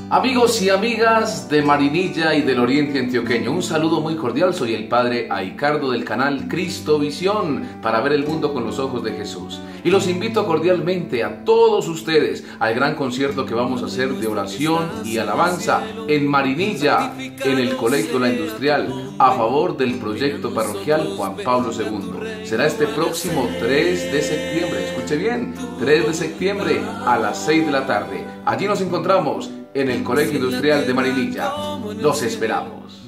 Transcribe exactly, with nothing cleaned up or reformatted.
Amigos y amigas de Marinilla y del Oriente Antioqueño, un saludo muy cordial. Soy el Padre Aicardo del canal Cristo Visión, para ver el mundo con los ojos de Jesús. Y los invito cordialmente a todos ustedes al gran concierto que vamos a hacer de oración y alabanza en Marinilla, en el Colegio La Industrial, a favor del proyecto parroquial Juan Pablo segundo. Será este próximo tres de septiembre, escuche bien, tres de septiembre a las seis de la tarde. Allí nos encontramos en el Colegio Industrial de Marinilla. Los esperamos.